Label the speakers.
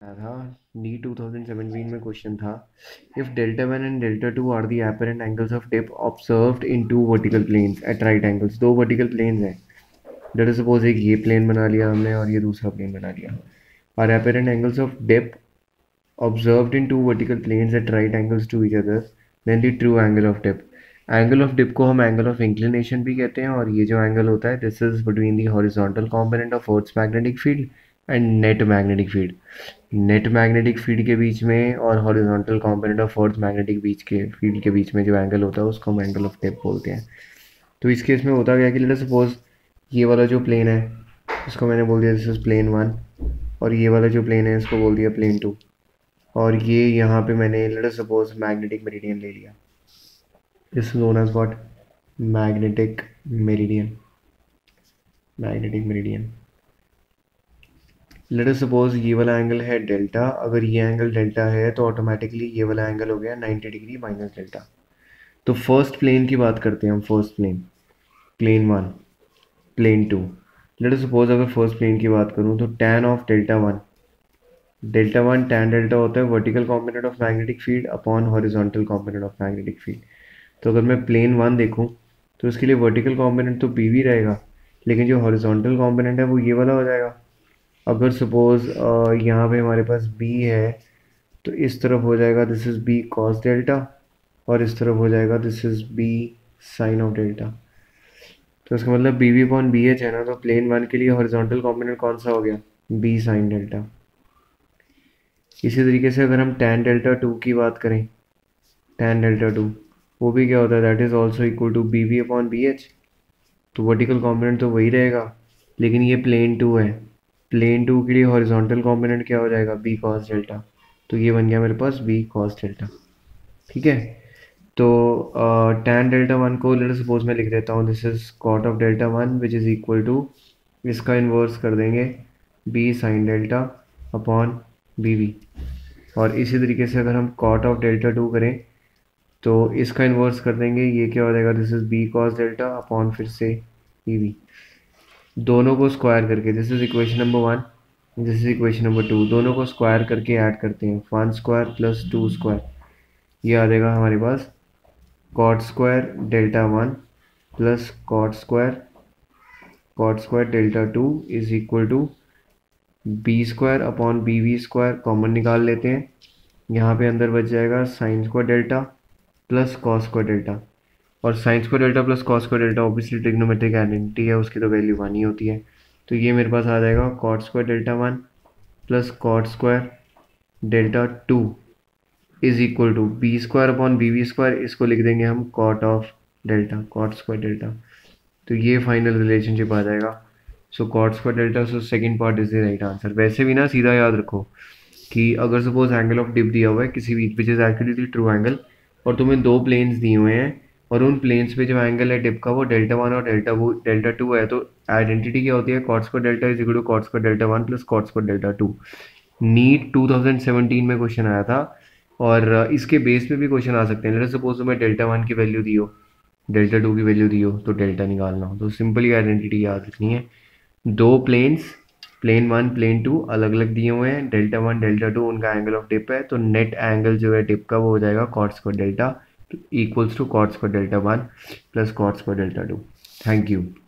Speaker 1: आया था नीट 2017 में क्वेश्चन था। If delta one and delta two are the apparent angles of dip observed in two vertical planes at right angles. दो vertical planes हैं। Let us suppose एक ये plane बना लिया हमने और ये दूसरा प्लेन बना लिया। Are apparent angles of dip observed in two vertical planes at right angles to each other, then the true angle of dip. Angle of dip को हम एंगल ऑफ इंक्लिनेशन भी कहते हैं, और ये जो एंगल होता है this is between the horizontal component of earth's magnetic field and net magnetic field. Net magnetic field के बीच में और horizontal component of earth magnetic बीच के फील्ड के बीच में जो एंगल होता है उसको हम एंगल ऑफ डिप बोलते हैं। तो इस केस में होता क्या कि लेट सपोज ये वाला जो प्लेन है इसको मैंने बोल दिया दिस इज प्लेन वन, और ये वाला जो प्लेन है इसको बोल दिया प्लेन टू, और ये यहाँ पे मैंने लेट सपोज मैग्नेटिक मेरिडियन ले लिया। This is known as what? Magnetic meridian. Magnetic meridian. Let us suppose ये वाला एंगल है डेल्टा। अगर ये एंगल डेल्टा है तो ऑटोमेटिकली ये वाला एंगल हो गया 90 डिग्री माइनस डेल्टा। तो फर्स्ट प्लेन की बात करते हैं हम। First plane, plane one, plane two. Let us suppose अगर फर्स्ट प्लेन की बात करूँ तो tan of delta one tan delta होता है vertical component of magnetic field upon horizontal component of magnetic field. तो अगर मैं प्लेन वन देखूँ तो इसके लिए वर्टिकल कॉम्पोनेंट तो बी भी रहेगा, लेकिन जो हॉरिजॉन्टल कॉम्पोनेंट है वो ये वाला हो जाएगा। अगर सपोज यहाँ पे हमारे पास b है तो इस तरफ हो जाएगा this is b cos delta, और इस तरफ हो जाएगा this is b sin of delta. तो इसका मतलब B V upon B H है ना, तो प्लेन वन के लिए हॉरिजॉन्टल कॉम्पोनेंट कौन सा हो गया? b sin delta. इसी तरीके से अगर हम tan डेल्टा टू की बात करें, tan डेल्टा टू वो भी क्या होता है? That is also equal to B V upon B H. तो वर्टिकल कॉम्पोनेंट तो वही रहेगा, लेकिन ये प्लेन टू है। प्लेन टू के लिए हॉरिजॉन्टल कॉम्पोनेंट क्या हो जाएगा? B cos delta. तो ये बन गया मेरे पास बी कॉस डेल्टा। ठीक है। तो tan डेल्टा वन को लेट सपोज मैं लिख देता हूँ this is cot of delta one which is equal to, इसका इन्वर्स कर देंगे B sine delta upon B V. और इसी तरीके से अगर हम कॉट ऑफ डेल्टा टू करें तो इसका इन्वर्स कर देंगे, ये क्या हो जाएगा? This is B cos delta upon फिर से बी वी। दोनों को स्क्वायर करके, this is equation number one, this is equation number two, दोनों को स्क्वायर करके ऐड करते हैं। One square plus two square, ये आ जाएगा हमारे पास cot square delta one plus cot square delta two is equal to B square upon B V square. Common निकाल लेते हैं, यहाँ पे अंदर बच जाएगा sine square delta plus cos square delta. और sine square delta plus cos square delta obviously trigonometric identity है, उसकी तो वैल्यू वन ही होती है। तो ये मेरे पास आ जाएगा cot square delta one plus cot square delta two is equal to B square upon B V square. इसको लिख देंगे हम cot of delta, cot square delta. तो ये फाइनल रिलेशनशिप आ जाएगा। So cot square delta, so second part is the right answer. वैसे भी ना सीधा याद रखो कि अगर सपोज एंगल ऑफ डिप दिया हुआ है किसी भी which is actually true angle, और तुम्हें दो प्लेन्स दिए हुए हैं और उन प्लेन्स पे जो एंगल है डिप का वो डेल्टा वन और डेल्टा टू है, तो आइडेंटिटी क्या होती है? Cot square delta is equal to cot square delta one plus cot square delta two. NEET 2017 में क्वेश्चन आया था, और इसके बेस पे भी क्वेश्चन आ सकते हैं। लेट्स सपोज तुम्हें डेल्टा वन की वैल्यू दी हो, डेल्टा टू की वैल्यू दी हो, तो डेल्टा निकालना हो तो सिंपली आइडेंटिटी याद रखनी है। दो planes, plane one plane two अलग अलग दिए हुए हैं, डेल्टा वन डेल्टा टू उनका एंगल ऑफ डिप है, तो नेट एंगल जो है डिप का वो हो जाएगा cot square delta equals to cot square delta one plus cot square delta two. Thank you.